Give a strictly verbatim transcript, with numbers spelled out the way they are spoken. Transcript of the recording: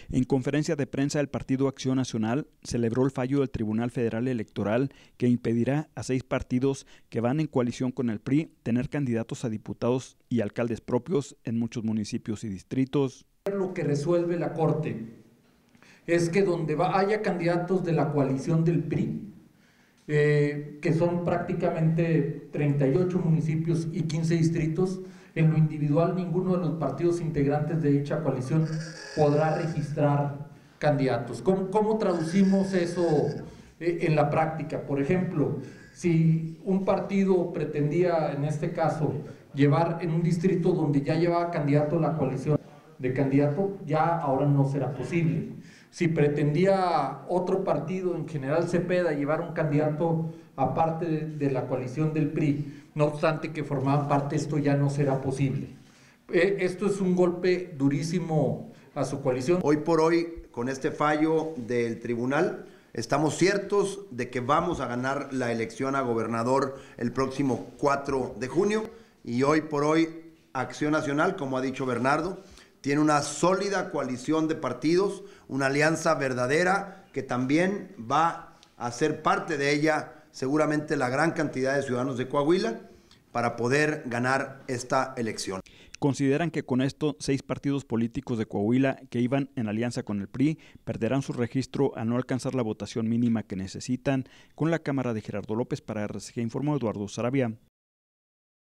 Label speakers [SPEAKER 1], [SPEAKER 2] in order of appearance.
[SPEAKER 1] En conferencia de prensa, el Partido Acción Nacional celebró el fallo del Tribunal Federal Electoral que impedirá a seis partidos que van en coalición con el P R I tener candidatos a diputados y alcaldes propios en muchos municipios y distritos.
[SPEAKER 2] Lo que resuelve la Corte es que donde va, haya candidatos de la coalición del P R I, eh, que son prácticamente treinta y ocho municipios y quince distritos, en lo individual ninguno de los partidos integrantes de dicha coalición podrá registrar candidatos. ¿Cómo, cómo traducimos eso eh, en la práctica? Por ejemplo, si un partido pretendía, en este caso, llevar en un distrito donde ya llevaba candidato la coalición de candidato, ya ahora no será posible. Si pretendía otro partido, en general Cepeda, llevar un candidato aparte de, de la coalición del P R I, no obstante que formaban parte, esto ya no será posible. Eh, esto es un golpe durísimo a su coalición.
[SPEAKER 3] Hoy por hoy, con este fallo del tribunal, estamos ciertos de que vamos a ganar la elección a gobernador el próximo cuatro de junio y hoy por hoy Acción Nacional, como ha dicho Bernardo, tiene una sólida coalición de partidos, una alianza verdadera que también va a ser parte de ella seguramente la gran cantidad de ciudadanos de Coahuila para poder ganar esta elección.
[SPEAKER 1] Consideran que con esto seis partidos políticos de Coahuila que iban en alianza con el P R I perderán su registro al no alcanzar la votación mínima que necesitan. Con la cámara de Gerardo López para R C G informó Eduardo Saravia.